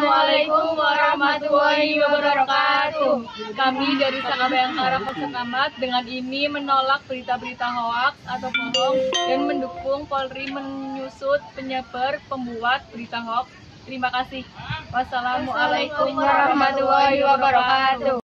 Assalamualaikum warahmatullahi wabarakatuh. Kami dari Saka Bayangkara Sekamat dengan ini menolak berita-berita hoaks atau bohong dan mendukung Polri menyusut penyebar pembuat berita hoaks. Terima kasih. Wassalamualaikum warahmatullahi wabarakatuh.